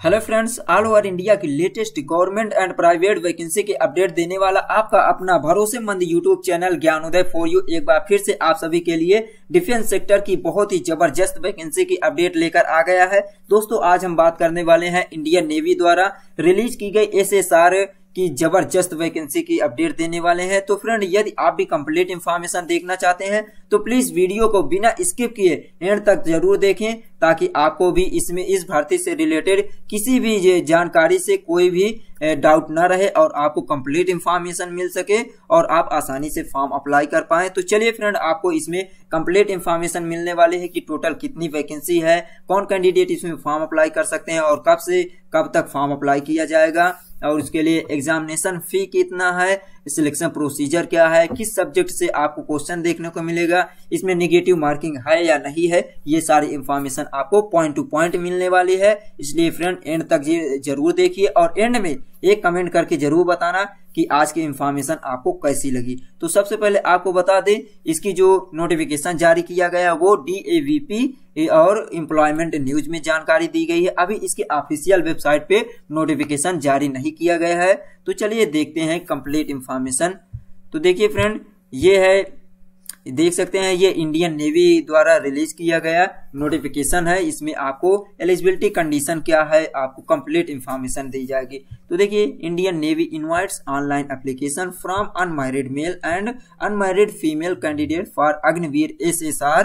Hello friends, all over India की latest government and private vacancy की update देने वाला आपका अपना भरोसेमंद YouTube channel Gyanodaya for you एक बार फिर से आप सभी के लिए डिफेंस सेक्टर की बहुत ही जबरदस्त वैकेंसी की अपडेट लेकर आ गया है। दोस्तों, आज हम बात करने वाले हैं इंडियन नेवी द्वारा रिलीज की गई एसएसआर की जबरदस्त वैकेंसी की अपडेट देने वाले हैं। तो फ्रेंड, यदि आप भी कंप्लीट इंफॉर्मेशन देखना चाहते हैं तो प्लीज वीडियो को बिना स्किप किए एंड तक जरूर देखें, ताकि आपको भी इसमें इस भर्ती से रिलेटेड किसी भी जानकारी से कोई भी डाउट ना रहे और आपको कंप्लीट इंफॉर्मेशन मिल सके और आप आसानी से फॉर्म अप्लाई कर पाए। तो चलिए फ्रेंड, आपको इसमें कंप्लीट इंफॉर्मेशन मिलने वाले है कि टोटल कितनी वैकेंसी है, कौन कैंडिडेट इसमें फॉर्म अप्लाई कर सकते हैं और कब से कब तक फॉर्म अप्लाई किया जाएगा और उसके लिए एग्जामिनेशन फी कितना है, सिलेक्शन प्रोसीजर क्या है, किस सब्जेक्ट से आपको क्वेश्चन देखने को मिलेगा, इसमें नेगेटिव मार्किंग है या नहीं है, ये सारी इंफॉर्मेशन आपको पॉइंट टू पॉइंट मिलने वाली है। इसलिए फ्रेंड, एंड तक ये जरूर देखिए और एंड में एक कमेंट करके जरूर बताना कि आज की इंफॉर्मेशन आपको कैसी लगी। तो सबसे पहले आपको बता दें, इसकी जो नोटिफिकेशन जारी किया गया वो DAVP और एम्प्लॉयमेंट न्यूज में जानकारी दी गई है। अभी इसके ऑफिशियल वेबसाइट पे नोटिफिकेशन जारी नहीं किया गया है। तो चलिए देखते हैं कंप्लीट इंफॉर्मेशन। तो देखिए फ्रेंड, ये है, देख सकते हैं, ये इंडियन नेवी द्वारा रिलीज किया गया नोटिफिकेशन है। इसमें आपको एलिजिबिलिटी कंडीशन क्या है, आपको कंप्लीट इंफॉर्मेशन दी जाएगी। तो देखिए, Indian Navy invites online application from unmarried male and unmarried female candidate for Agniveer SSR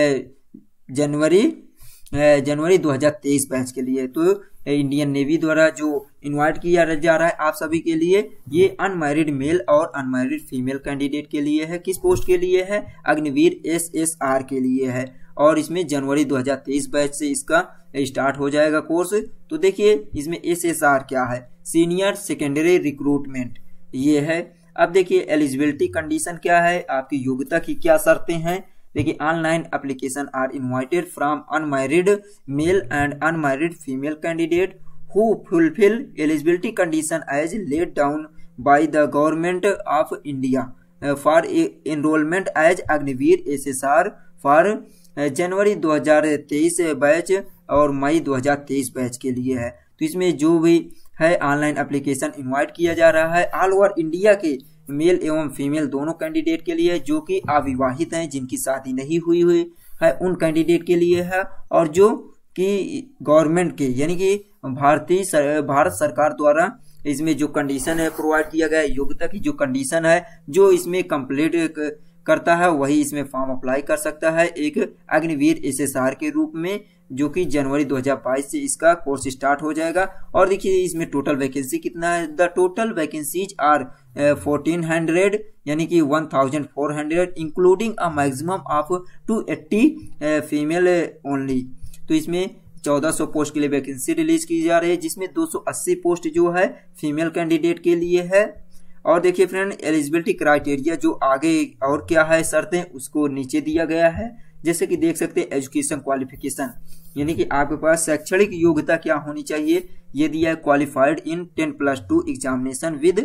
January 2023 batch के लिए। तो इंडियन नेवी द्वारा जो इनवाइट किया जा रहा है आप सभी के लिए, ये अनमैरिड मेल और अनमैरिड फीमेल कैंडिडेट के लिए है। किस पोस्ट के लिए है? अग्निवीर SSR के लिए है और इसमें जनवरी 2023 बैच से इसका स्टार्ट हो जाएगा कोर्स। तो देखिए, इसमें SSR क्या है, सीनियर सेकेंडरी रिक्रूटमेंट, ये है। अब देखिए एलिजिबिलिटी कंडीशन क्या है, आपकी योग्यता की क्या शर्तें हैं। देखिए, online application are invited from unmarried male and unmarried female candidate who fulfil eligibility condition as laid down by the government of India for enrolment as Agniveer SSR for January 2023 batch और मई 2023 बैच के लिए है। तो इसमें जो भी है ऑनलाइन एप्लीकेशन इनवाइट किया जा रहा है ऑल ओवर इंडिया के मेल एवं फीमेल दोनों कैंडिडेट के लिए, जो कि अविवाहित हैं, जिनकी शादी नहीं हुई है, उन कैंडिडेट के लिए है, और जो कि गवर्नमेंट के यानी कि भारत सरकार द्वारा इसमें जो कंडीशन है प्रोवाइड किया गया, योग्यता की जो कंडीशन है, जो इसमें कंप्लीट करता है वही इसमें फॉर्म अप्लाई कर सकता है एक अग्निवीर SSR के रूप में, जो कि जनवरी 2022 से इसका कोर्स स्टार्ट हो जाएगा। और देखिए, इसमें टोटल वैकेंसी कितना है, द टोटल वैकेंसीज आर 1400 यानी कि 1400 including a maximum of 280 female only. तो इसमें 1400 पोस्ट के लिए वैकेंसी रिलीज की जा रही है, जिसमें 280 पोस्ट जो है फीमेल कैंडिडेट के लिए है। और देखिए फ्रेंड, एलिजिबिलिटी क्राइटेरिया जो आगे और क्या है शर्तें, उसको नीचे दिया गया है। जैसे कि देख सकते हैं, एजुकेशन क्वालिफिकेशन यानी कि आपके पास शैक्षणिक योग्यता क्या होनी चाहिए, ये दिया है, qualified in 10+2 examination with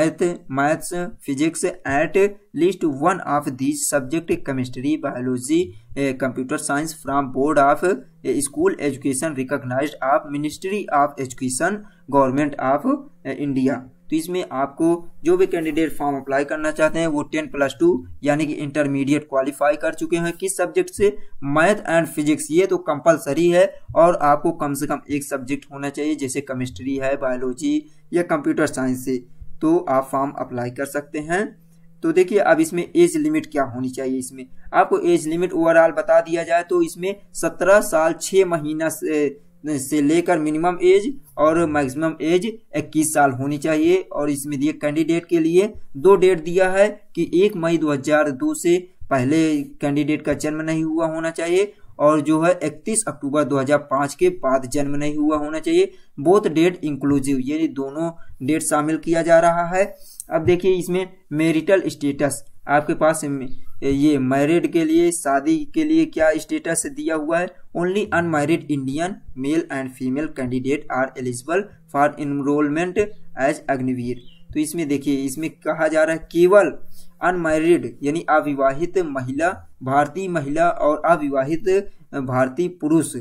maths physics at least one of these subject, chemistry, biology, computer science from board of school education recognised of ministry of education government of India. तो इसमें आपको जो भी कैंडिडेट फॉर्म अप्लाई करना चाहते हैं वो 10+2 यानी कि इंटरमीडिएट क्वालिफाई कर चुके हैं। किस सब्जेक्ट से? मैथ एंड फिजिक्स, ये तो कंपलसरी है और आपको कम से कम एक सब्जेक्ट होना चाहिए, जैसे केमिस्ट्री है, बायोलॉजी या कंप्यूटर साइंस से, तो आप फॉर्म अप्लाई कर सकते हैं। तो देखिए, अब इसमें एज लिमिट क्या होनी चाहिए, इसमें आपको एज लिमिट ओवरऑल बता दिया जाए तो इसमें 17 साल 6 महीना से लेकर मिनिमम एज और मैक्सिमम एज 21 साल होनी चाहिए। और इसमें दिए कैंडिडेट के लिए 2 डेट दिया है कि 1 मई 2002 से पहले कैंडिडेट का जन्म नहीं हुआ होना चाहिए और जो है 31 अक्टूबर 2005 के बाद जन्म नहीं हुआ होना चाहिए। बोथ डेट इंक्लूसिव, ये दोनों डेट शामिल किया जा रहा है। अब देखिए, इसमें मैरिटल स्टेटस आपके पास ये मैरिड के लिए, शादी के लिए क्या स्टेटस दिया हुआ है, only unmarried Indian male and female candidate are eligible for enrolment as Agniveer. तो इसमें देखिए, इसमें कहा जा रहा है केवल अनमैरिड यानी अविवाहित महिला, भारतीय महिला और अविवाहित भारतीय पुरुष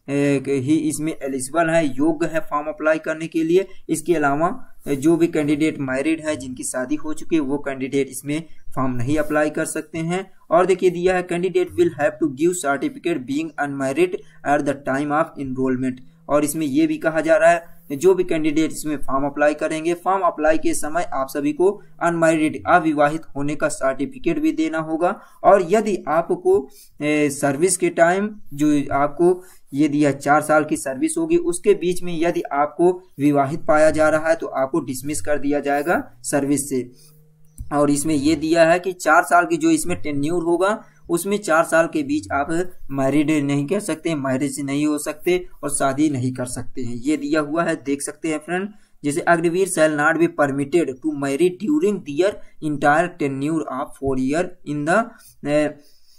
ही इसमें एलिजिबल है, योग्य है फॉर्म अप्लाई करने के लिए। इसके अलावा जो भी कैंडिडेट मैरिड है, जिनकी शादी हो चुकी है, वो कैंडिडेट इसमें फॉर्म नहीं अप्लाई कर सकते हैं। और देखिए दिया है candidate will have to give certificate being unmarried at the time of enrolment. और इसमें यह भी कहा जा रहा है जो भी कैंडिडेट इसमें फॉर्म अप्लाई करेंगे, फॉर्म अप्लाई के समय आप सभी को अनमैरिड अविवाहित होने का सर्टिफिकेट भी देना होगा। और यदि आपको सर्विस के टाइम जो आपको ये दिया 4 साल की सर्विस होगी, उसके बीच में यदि आपको विवाहित पाया जा रहा है तो आपको डिसमिस कर दिया जाएगा सर्विस से। और इसमें यह दिया है कि 4 साल की जो इसमें टेन्यूर होगा, उसमें 4 साल के बीच आप मैरिड नहीं कर सकते, मैरिज नहीं हो सकते और शादी नहीं कर सकते हैं, ये दिया हुआ है, देख सकते हैं फ्रेंड। जैसे Agniveer shall not be permitted to marry during their entire tenure of 4 year in the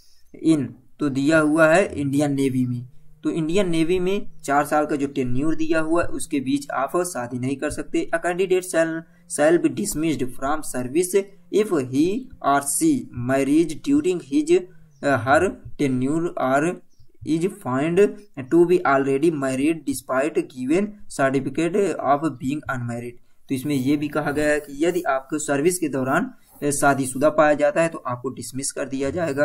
तो दिया हुआ है इंडियन नेवी में। तो इंडियन नेवी में 4 साल का जो टेन्यूर दिया हुआ है उसके बीच आप शादी नहीं कर सकते। अ candidate shall be dismissed from service if he or she marries during his her tenure or is found to be already married despite given certificate of being unmarried। तो इसमें यह भी कहा गया है कि यदि आपको सर्विस के दौरान शादीशुदा पाया जाता है तो आपको डिसमिस कर दिया जाएगा।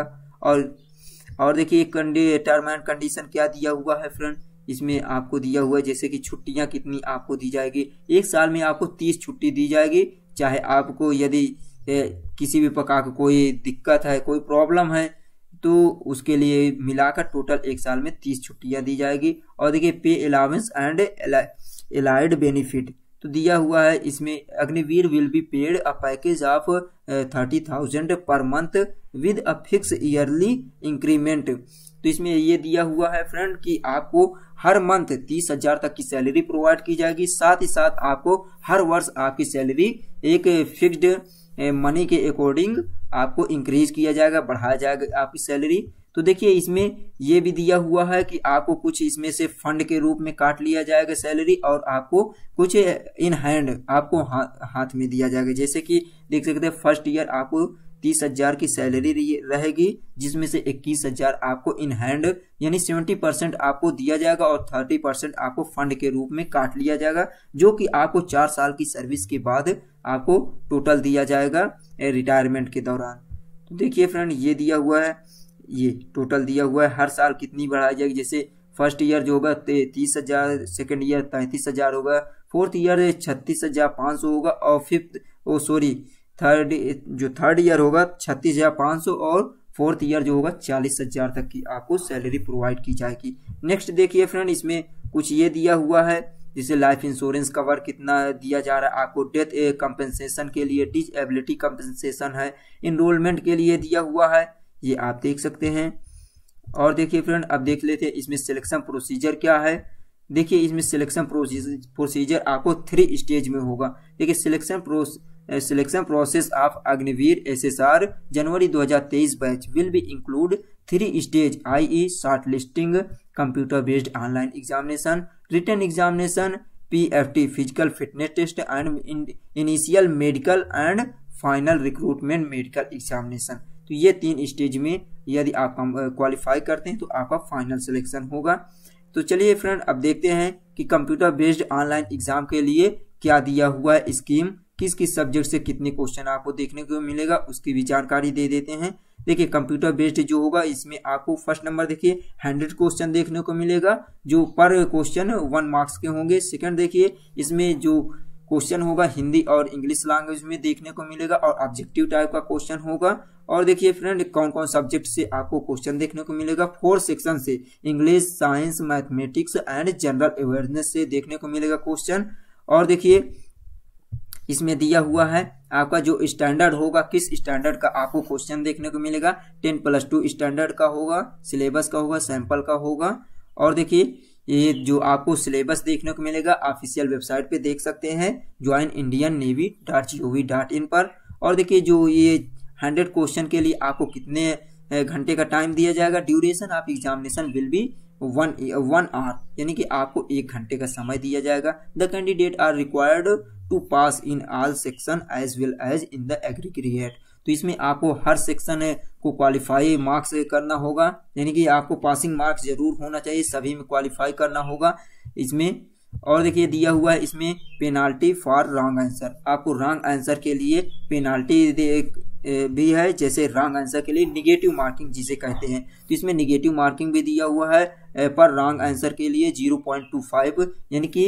और देखिए टर्म एंड कंडीशन क्या दिया हुआ है फ्रेंड, इसमें आपको दिया हुआ है जैसे कि छुट्टियां कितनी आपको दी जाएगी। 1 साल में आपको 30 छुट्टी दी जाएगी। चाहे आपको यदि किसी भी प्रकार की कोई दिक्कत है, कोई प्रॉब्लम है, तो उसके लिए मिलाकर टोटल 1 साल में 30 छुट्टियां दी जाएगी। और देखिए पे अलाउंस एंड एलाइड बेनिफिट तो दिया हुआ है, इसमें Agniveer will be paid a package of 30,000 per month with a fix yearly increment. तो इसमें ये दिया हुआ है फ्रेंड कि आपको हर मंथ 30,000 तक की सैलरी प्रोवाइड की जाएगी। साथ ही साथ आपको हर वर्ष आपकी सैलरी एक फिक्स्ड मनी के अकॉर्डिंग आपको इंक्रीज किया जाएगा, बढ़ाया जाएगा आपकी सैलरी। तो देखिए इसमें यह भी दिया हुआ है कि आपको कुछ इसमें से फंड के रूप में काट लिया जाएगा सैलरी, और आपको कुछ इन हैंड आपको हाथ में दिया जाएगा। जैसे कि देख सकते हैं फर्स्ट ईयर आपको 30,000 की सैलरी रहेगी, जिसमें से 21,000 आपको इन हैंड यानी 70% आपको दिया जाएगा और 30% आपको फंड के रूप में काट लिया जाएगा, जो कि आपको 4 साल की सर्विस के बाद आपको टोटल दिया जाएगा रिटायरमेंट के दौरान। तो देखिए फ्रेंड ये दिया हुआ है, ये टोटल दिया हुआ है, हर साल कितनी बढ़ाई जाएगी। जैसे फर्स्ट ईयर जो होगा 30,000, सेकेंड ईयर 33,000 होगा, फोर्थ ईयर 36,500 होगा, और थर्ड ईयर होगा 36,500 और फोर्थ ईयर जो होगा 40,000 तक की आपको सैलरी प्रोवाइड की जाएगी। नेक्स्ट देखिए फ्रेंड इसमें कुछ ये दिया हुआ है, जैसे लाइफ इंश्योरेंस कवर कितना दिया जा रहा है आपको, डेथ कंपेंसेशन के लिए, डिसेबिलिटी कंपेंसेशन है, इनरोलमेंट के लिए दिया हुआ है, ये आप देख सकते हैं। और देखिए फ्रेंड अब देख लेते हैं इसमें सिलेक्शन प्रोसीजर क्या है। देखिए इसमें सिलेक्शन प्रोसीजर आपको 3 स्टेज में होगा। देखिए selection process of Agniveer SSR January 2023 batch will be include 3 stage, i.e. Short listing, computer based online examination, written examination, PFT physical fitness test and initial medical and final recruitment medical examination. तो ये 3 stage में यदि आप qualify करते हैं तो आपका final selection होगा। तो चलिए फ्रेंड अब देखते हैं कि कंप्यूटर बेस्ड ऑनलाइन एग्जाम के लिए क्या दिया हुआ है स्कीम, किस किस सब्जेक्ट से कितने क्वेश्चन आपको देखने को मिलेगा उसकी भी जानकारी दे देते हैं। देखिए कंप्यूटर बेस्ड जो होगा इसमें आपको फर्स्ट नंबर देखिए 100 क्वेश्चन देखने को मिलेगा, जो पर क्वेश्चन 1 मार्क्स के होंगे। सेकंड देखिए इसमें जो क्वेश्चन होगा हिंदी और इंग्लिश लैंग्वेज में देखने को मिलेगा और ऑब्जेक्टिव टाइप का क्वेश्चन होगा। और देखिए फ्रेंड कौन कौन सब्जेक्ट से आपको क्वेश्चन देखने को मिलेगा, 4 सेक्शन से, English, science, mathematics and general awareness से देखने को मिलेगा क्वेश्चन। और देखिए इसमें दिया हुआ है आपका जो स्टैंडर्ड होगा, किस स्टैंडर्ड का आपको क्वेश्चन देखने को मिलेगा, 10+2 स्टैंडर्ड का होगा, सिलेबस का होगा, सैंपल का होगा। और देखिए ये जो आपको सिलेबस देखने को मिलेगा ऑफिशियल वेबसाइट पे देख सकते हैं joinindiannavy.gov.in पर। और देखिए जो ये 100 क्वेश्चन के लिए आपको कितने घंटे का टाइम दिया जाएगा, duration of examination will be 1 hour, यानी कि आपको 1 घंटे का समय दिया जाएगा। The candidate are required to pass in all section as well as in the aggregate. तो इसमें आपको हर सेक्शन को क्वालिफाई मार्क्स करना होगा, यानी कि आपको पासिंग मार्क्स जरूर होना चाहिए, सभी में क्वालिफाई करना होगा इसमें। और देखिए दिया हुआ है इसमें पेनाल्टी फॉर रॉन्ग आंसर, आपको रॉन्ग आंसर के लिए पेनाल्टी भी है, जैसे रॉन्ग आंसर के लिए निगेटिव मार्किंग जिसे कहते हैं, तो इसमें निगेटिव मार्किंग भी दिया हुआ है पर रॉन्ग आंसर के लिए 0.25 यानी कि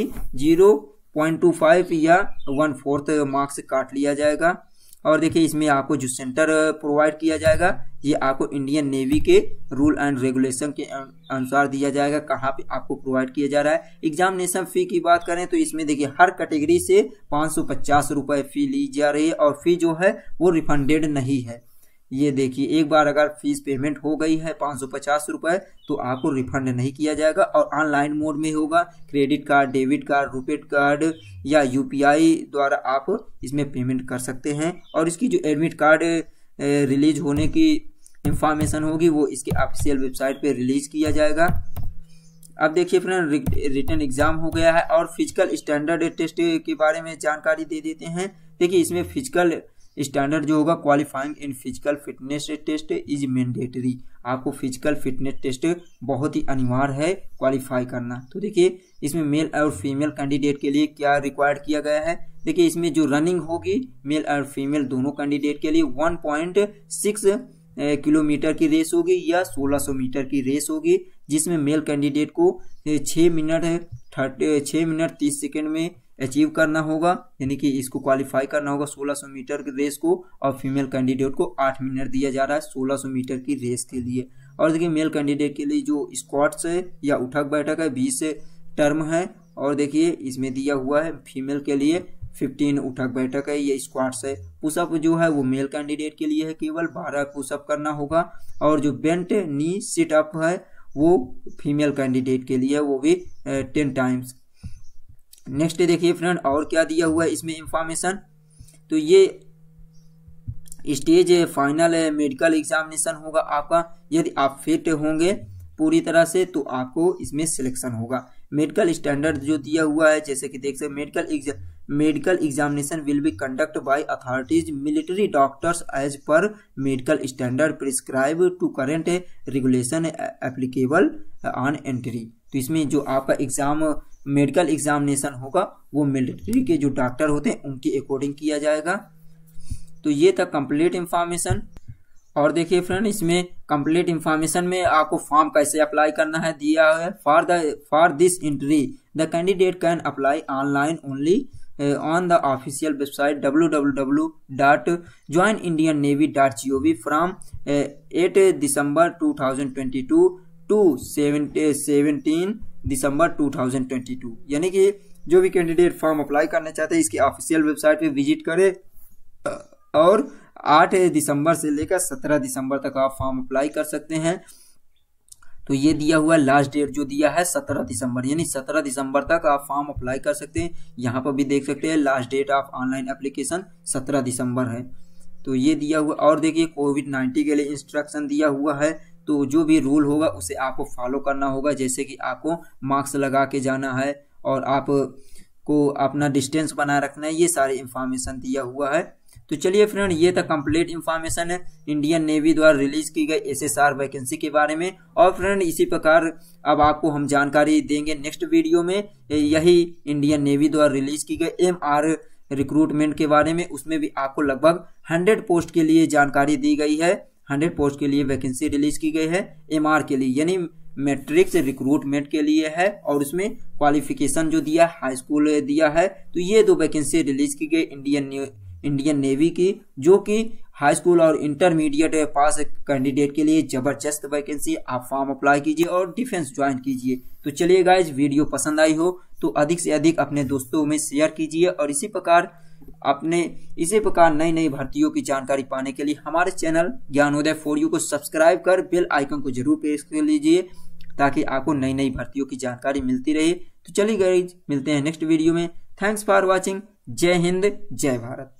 0.25 या 1/4 मार्क्स काट लिया जाएगा। और देखिए इसमें आपको जो सेंटर प्रोवाइड किया जाएगा ये आपको इंडियन नेवी के रूल एंड रेगुलेशन के अनुसार दिया जाएगा, कहाँ पे आपको प्रोवाइड किया जा रहा है। एग्जामिनेशन फी की बात करें तो इसमें देखिए हर कैटेगरी से 550 रुपये फी ली जा रही है और फी जो है वो रिफंडेड नहीं है। ये देखिए एक बार अगर फीस पेमेंट हो गई है 550 रुपये तो आपको रिफंड नहीं किया जाएगा और ऑनलाइन मोड में होगा। Credit card, debit card, RuPay card या यूपीआई द्वारा आप इसमें पेमेंट कर सकते हैं। और इसकी जो एडमिट कार्ड रिलीज होने की इंफॉर्मेशन होगी वो इसके ऑफिशियल वेबसाइट पे रिलीज किया जाएगा। अब देखिए फ्रेंड रिटन एग्जाम हो गया है और फिजिकल स्टैंडर्ड टेस्ट के बारे में जानकारी दे देते हैं। देखिए इसमें फिजिकल स्टैंडर्ड जो होगा qualifying in physical fitness test is mandatory, आपको फिजिकल फिटनेस टेस्ट बहुत ही अनिवार्य है क्वालिफाई करना। तो देखिए इसमें मेल और फीमेल कैंडिडेट के लिए क्या रिक्वायर्ड किया गया है। देखिए इसमें जो रनिंग होगी मेल और फीमेल दोनों कैंडिडेट के लिए 1.6 किलोमीटर की रेस होगी या 1600 मीटर की रेस होगी, जिसमें मेल कैंडिडेट को 6 मिनट 30 सेकेंड में अचीव करना होगा, यानी कि इसको क्वालिफाई करना होगा 1600 मीटर की रेस को। और फीमेल कैंडिडेट को 8 मिनट दिया जा रहा है 1600 मीटर की रेस के लिए। और देखिए मेल कैंडिडेट के लिए जो स्क्वाट्स है या उठक बैठक है 20 टर्म है। और देखिए इसमें दिया हुआ है फीमेल के लिए 15 उठक बैठक है, ये स्क्वाट्स है। पुशअप जो है वो मेल कैंडिडेट के लिए है, केवल 12 पुशअप करना होगा। और जो बेंट नी सिट अप है वो फीमेल कैंडिडेट के लिए है, वो भी 10 टाइम्स। नेक्स्ट देखिए फ्रेंड और क्या दिया हुआ है इसमें इंफॉर्मेशन। तो ये स्टेज फाइनल मेडिकल एग्जामिनेशन होगा आपका, यदि आप फिट होंगे पूरी तरह से तो आपको इसमें सिलेक्शन होगा। मेडिकल स्टैंडर्ड जो दिया हुआ है जैसे कि देख सकते medical examination will be conduct by authorities military doctors as per medical standard prescribe to current regulation applicable on entry. तो इसमें जो आपका एग्जाम मेडिकल एग्जामिनेशन होगा वो मिलिट्री के जो डॉक्टर होते हैं उनके अकॉर्डिंग किया जाएगा। तो ये था कंप्लीट इंफॉर्मेशन। और देखिए फ्रेंड इसमें कंप्लीट इंफॉर्मेशन में आपको फॉर्म कैसे अप्लाई करना है दिया है। For this entry the candidate can apply online only on the official website www.joinindiannavy.gov from 8 December 2022 to 17 दिसंबर 2022। यानी कि जो भी कैंडिडेट फॉर्म अप्लाई करना चाहते हैं इसकी ऑफिशियल वेबसाइट पे विजिट करें और 8 दिसंबर से लेकर 17 दिसंबर तक आप फॉर्म अप्लाई कर सकते हैं। तो ये दिया हुआ लास्ट डेट जो दिया है 17 दिसंबर, यानी 17 दिसंबर तक आप फॉर्म अप्लाई कर सकते हैं। यहाँ पर भी देख सकते हैं last date of online application 17 दिसंबर है। तो ये दिया हुआ और देखिए कोविड-19 के लिए इंस्ट्रक्शन दिया हुआ है, तो जो भी रूल होगा उसे आपको फॉलो करना होगा, जैसे कि आपको मास्क लगा के जाना है और आपको अपना डिस्टेंस बनाए रखना है, ये सारी इंफॉर्मेशन दिया हुआ है। तो चलिए फ्रेंड ये था कंप्लीट इंफॉर्मेशन है इंडियन नेवी द्वारा रिलीज की गई एसएसआर वैकेंसी के बारे में। और फ्रेंड इसी प्रकार अब आपको हम जानकारी देंगे नेक्स्ट वीडियो में यही इंडियन नेवी द्वारा रिलीज की गई एमआर रिक्रूटमेंट के बारे में। उसमें भी आपको लगभग 100 पोस्ट के लिए जानकारी दी गई है, 100 पोस्ट के लिए वैकेंसी रिलीज की गई है एमआर के लिए, यानी मैट्रिक्स रिक्रूटमेंट के लिए है। और उसमें क्वालिफिकेशन जो दिया हाई स्कूल दिया है। तो ये 2 वैकेंसी रिलीज की गई इंडियन नेवी की, जो कि हाई स्कूल और इंटरमीडिएट पास कैंडिडेट के लिए जबरदस्त वैकेंसी। आप फॉर्म अप्लाई कीजिए और डिफेंस ज्वाइन कीजिए। तो चलिए गाइज वीडियो पसंद आई हो तो अधिक से अधिक अपने दोस्तों में शेयर कीजिए और इसी प्रकार नई नई भर्तियों की जानकारी पाने के लिए हमारे चैनल ज्ञानोदय फॉर यू को सब्सक्राइब कर बेल आइकन को जरूर प्रेस कर लीजिए ताकि आपको नई नई भर्तियों की जानकारी मिलती रहे। तो चलिए गाइज मिलते हैं नेक्स्ट वीडियो में। Thanks for watching. जय हिंद, जय भारत।